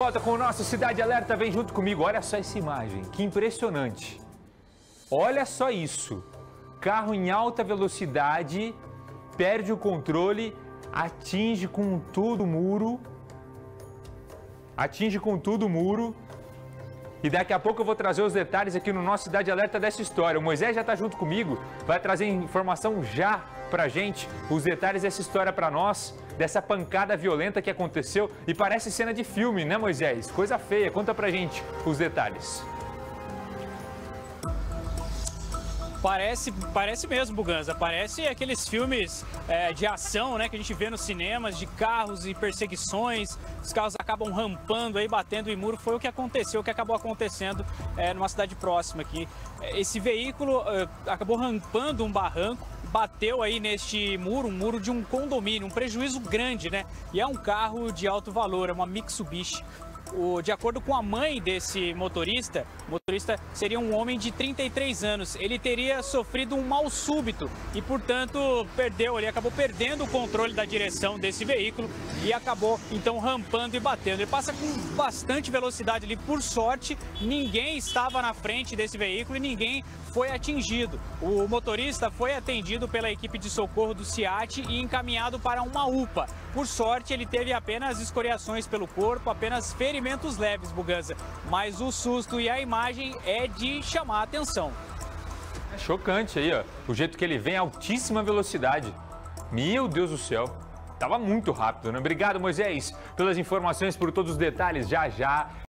volta com o nosso Cidade Alerta. Vem junto comigo. Olha só essa imagem. Que impressionante. Olha só isso. Carro em alta velocidade, perde o controle, atinge com tudo o muro. E daqui a pouco eu vou trazer os detalhes aqui no nosso Cidade Alerta dessa história. O Moisés já está junto comigo, vai trazer informação já pra gente, os detalhes dessa história pra nós, dessa pancada violenta que aconteceu. E parece cena de filme, né, Moisés? Coisa feia. Conta pra gente os detalhes. Parece mesmo, Buganza. Parece aqueles filmes de ação, né, que a gente vê nos cinemas, de carros e perseguições. Os carros acabam rampando aí, batendo em muro. Foi o que aconteceu, o que acabou acontecendo numa cidade próxima aqui. Esse veículo acabou rampando um barranco, bateu aí neste muro, um muro de um condomínio, um prejuízo grande, né? E é um carro de alto valor, é uma Mitsubishi. De acordo com a mãe desse motorista, o motorista seria um homem de 33 anos. Ele teria sofrido um mal súbito e, portanto, acabou perdendo o controle da direção desse veículo e acabou, então, rampando e batendo. Ele passa com bastante velocidade ali. Por sorte, ninguém estava na frente desse veículo e ninguém foi atingido. O motorista foi atendido pela equipe de socorro do SEAT e encaminhado para uma UPA. Por sorte, ele teve apenas escoriações pelo corpo, apenas ferimentos leves, Buganza. Mas o susto e a imagem é de chamar a atenção. É chocante aí, ó. O jeito que ele vem a altíssima velocidade. Meu Deus do céu. Tava muito rápido, né? Obrigado, Moisés, pelas informações, por todos os detalhes. Já, já.